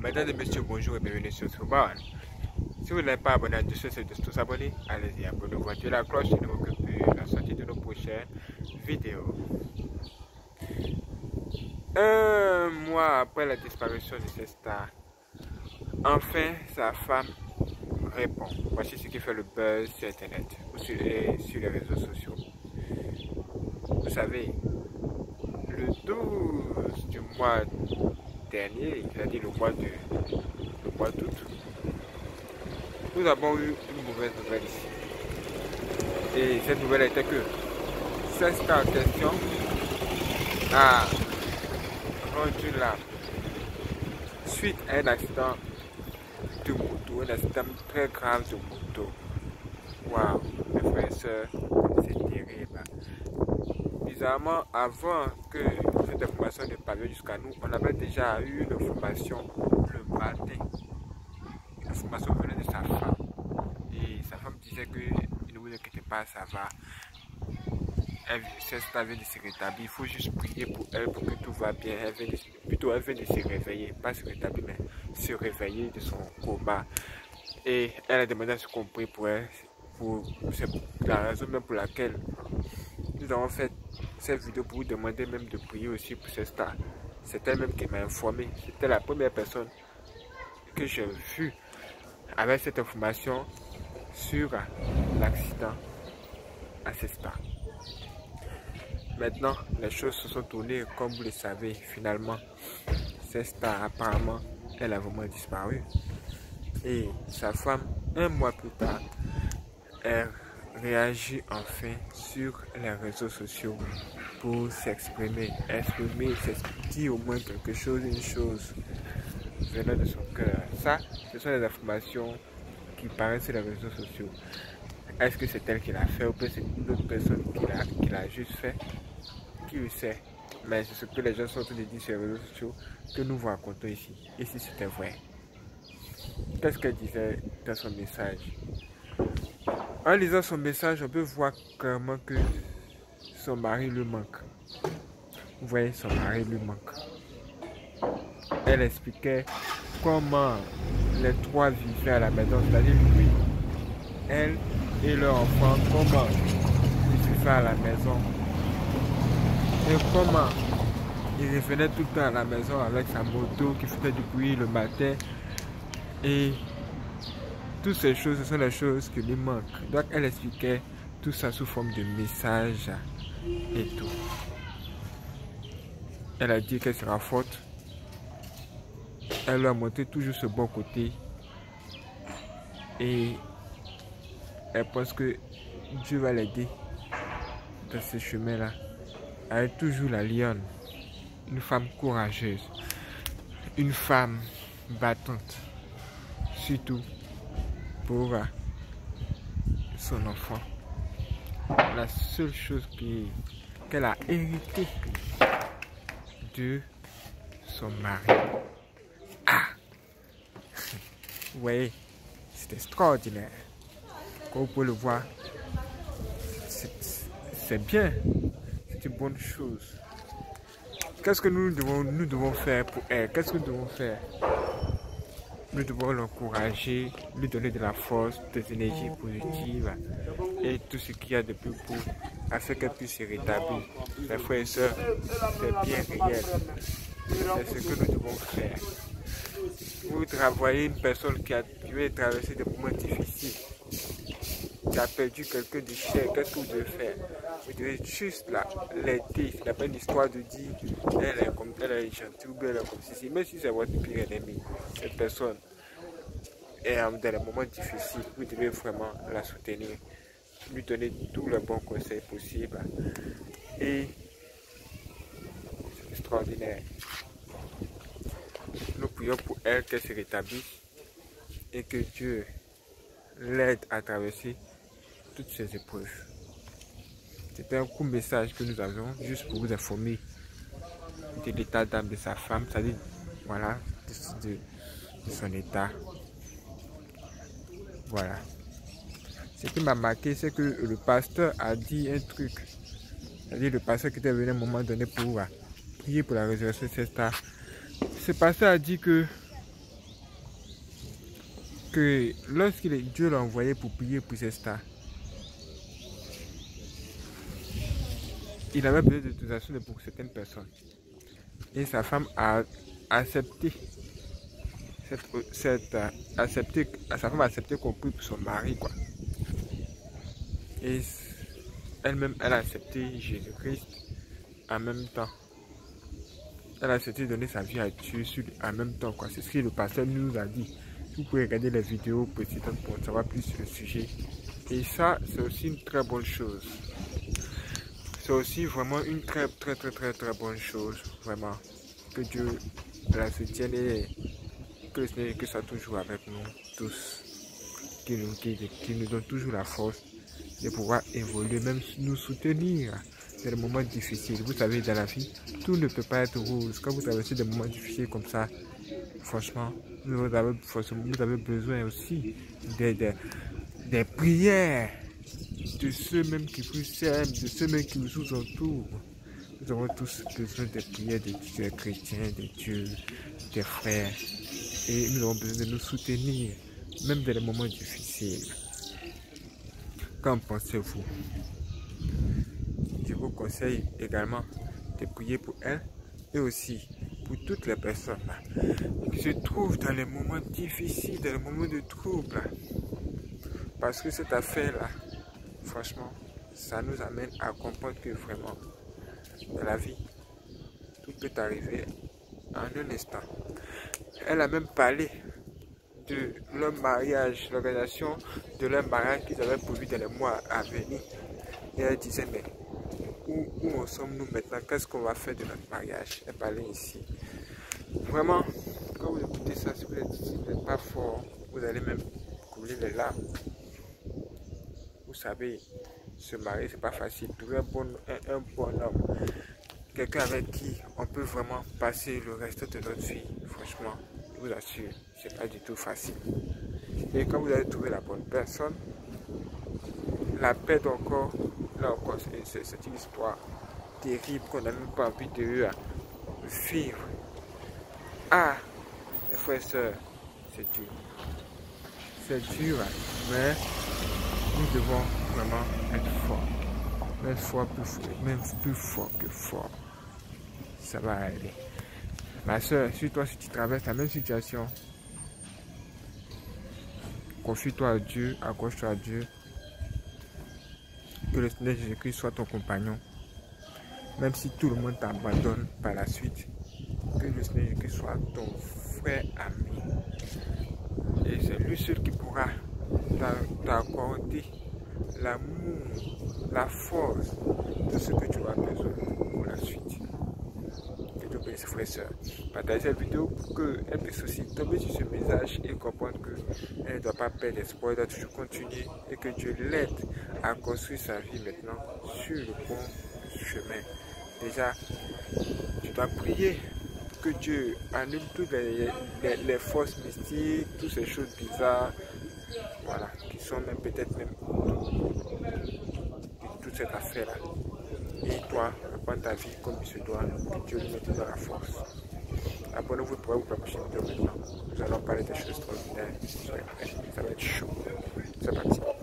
Mesdames et messieurs, bonjour et bienvenue sur Souban. Si vous n'êtes pas abonné à tout ça, c'est de tous abonner. Allez-y, abonnez-vous, activez la cloche et ne vous occupez de la sortie de nos prochaines vidéos. Un mois après la disparition de cette star, enfin sa femme répond. Voici ce qui fait le buzz sur internet ou sur les réseaux sociaux. Vous savez, le 12 du mois dernier, c'est-à-dire le mois d'août, nous avons eu une mauvaise nouvelle ici. Et cette nouvelle était que cette star en question a rendu l'âme suite à un accident de moto, un accident très grave de moto. Waouh, mes frères et sœurs, c'est terrible. Bizarrement, avant que cette information ne parvienne jusqu'à nous, on avait déjà eu une information le matin. Une information venait de sa femme. Et sa femme disait que ne vous inquiétez pas, ça va. Cette star vient de se rétablir. Il faut juste prier pour elle pour que tout va bien. Elle vient de se réveiller. Pas se rétablir, mais se réveiller de son coma. Et elle a demandé à ce qu'on prie pour elle. C'est la raison même pour laquelle nous avons fait cette vidéo pour vous demander même de prier aussi pour cette star. C'est elle-même qui m'a informé. C'était la première personne que j'ai vue avec cette information sur l'accident à cette star. Maintenant, les choses se sont tournées comme vous le savez. Finalement, cette star apparemment, elle a vraiment disparu. Et sa femme, un mois plus tard, elle réagit enfin sur les réseaux sociaux pour s'exprimer, dire au moins quelque chose, une chose venant de son cœur. Ça, ce sont les informations qui paraissent sur les réseaux sociaux. Est-ce que c'est elle qui l'a fait ou peut-être c'est une autre personne qui l'a juste fait? Qui le sait? Mais c'est ce que les gens sont en train de dire sur les réseaux sociaux que nous vous racontons ici. Et si c'était vrai? Qu'est-ce qu'elle disait dans son message? En lisant son message, on peut voir clairement que son mari lui manque. Vous voyez, son mari lui manque. Elle expliquait comment les trois vivaient à la maison, c'est-à-dire lui, elle et leur enfant, comment ils vivaient à la maison. Et comment il revenait tout le temps à la maison avec sa moto qui faisait du bruit le matin. Et toutes ces choses, ce sont les choses qui lui manquent. Donc elle expliquait tout ça sous forme de messages et tout. Elle a dit qu'elle sera forte. Elle lui a montré toujours ce bon côté. Et elle pense que Dieu va l'aider dans ce chemin-là. Elle est toujours la lionne. Une femme courageuse. Une femme battante. Surtout pour son enfant. La seule chose qu'elle a hérité de son mari. Ah! Vous voyez, c'est extraordinaire. Comme vous pouvez le voir, c'est bien. C'est une bonne chose. Qu'est-ce que nous devons faire pour elle? Qu'est-ce que nous devons faire? Nous devons l'encourager, lui donner de la force, des énergies positives et tout ce qu'il y a de plus beau afin qu'elle puisse se rétablir. Mes frères et sœurs, c'est bien réel. C'est ce que nous devons faire. Vous travaillez une personne qui veut traverser des moments difficiles, qui a perdu quelqu'un de cher, qu'est-ce que vous devez faire? Vous devez juste l'aider. Ce n'est pas une histoire de dire elle est comme elle est gentille ou bien elle est comme ceci. Même si c'est votre pire ennemi, cette personne est dans les moments difficiles, vous devez vraiment la soutenir, lui donner tous les bons conseils possibles. Et c'est extraordinaire. Nous prions pour elle qu'elle se rétablisse et que Dieu l'aide à traverser toutes ces épreuves. C'était un court message que nous avions juste pour vous informer de l'état d'âme de sa femme, c'est-à-dire voilà, de son état. Voilà. Ce qui m'a marqué, c'est que le pasteur a dit un truc. C'est-à-dire le pasteur qui était venu à un moment donné pour prier pour la résurrection de cette star. Ce pasteur a dit que que lorsque Dieu l'a envoyé pour prier pour ces stars, il avait besoin d'autorisation pour certaines personnes. Et sa femme a accepté, sa femme a accepté qu'on prie pour son mari, quoi. Et elle-même, elle a accepté Jésus-Christ en même temps. Elle a accepté de donner sa vie à Dieu en même temps, quoi. C'est ce que le pasteur nous a dit. Vous pouvez regarder les vidéos précédentes pour savoir plus sur le sujet. Et ça, c'est aussi une très bonne chose. C'est aussi vraiment une très bonne chose. Vraiment. Que Dieu la soutienne et que le Seigneur soit toujours avec nous tous. Qu'il nous donne toujours la force de pouvoir évoluer, même nous soutenir dans les moments difficiles. Vous savez, dans la vie, tout ne peut pas être rose. Quand vous traversez des moments difficiles comme ça, franchement, vous avez besoin aussi des prières de ceux même qui vous aiment, de ceux même qui vous entourent. Nous avons tous besoin des prières des dieux chrétiens, des dieux, des frères. Et nous avons besoin de nous soutenir, même dans les moments difficiles. Qu'en pensez-vous? Je vous conseille également de prier pour elle et aussi pour toutes les personnes qui se trouvent dans les moments difficiles, dans les moments de trouble. Parce que cette affaire-là, franchement, ça nous amène à comprendre que vraiment, dans la vie, tout peut arriver en un instant. Elle a même parlé de leur mariage, l'organisation de leur mariage qu'ils avaient prévu dans les mois à venir. Et elle disait, mais où en sommes-nous maintenant? Qu'est-ce qu'on va faire de notre mariage? Elle parlait ici. Vraiment, quand vous écoutez ça, si vous n'êtes pas fort, vous allez même couler les larmes. Vous savez, se marier, c'est pas facile. Trouver un bon homme, quelqu'un avec qui on peut vraiment passer le reste de notre vie, franchement, je vous assure, c'est pas du tout facile. Et quand vous allez trouver la bonne personne, la paix encore, là encore, c'est une histoire terrible qu'on n'a même pas envie de vivre. Ah, les frères et sœurs, c'est dur. C'est dur, mais nous devons vraiment être forts. Même plus fort que fort. Ça va aller. Ma soeur, si tu traverses la même situation, confie-toi à Dieu, accroche-toi à Dieu. Que le Seigneur Jésus-Christ soit ton compagnon. Même si tout le monde t'abandonne par la suite, que le Seigneur Jésus-Christ soit ton frère ami. Et c'est lui seul qui pourra t'accorder l'amour, la force de ce que tu as besoin pour la suite. Que Dieu bénisse, frères et sœurs. Partagez cette vidéo pour qu'elle puisse aussi tomber sur ce message et comprendre qu'elle ne doit pas perdre espoir, elle doit toujours continuer et que Dieu l'aide à construire sa vie maintenant sur le bon chemin. Déjà, tu dois prier que Dieu annule toutes les forces mystiques, toutes ces choses bizarres, voilà, qui sont même peut-être même toute cette affaire-là. Et toi, reprends ta vie comme il se doit, que Dieu lui mette dans la force. Abonnez-vous pour la prochaine vidéo maintenant. Nous allons parler des choses extraordinaires. Soyez prêts, ça va être chaud. C'est parti.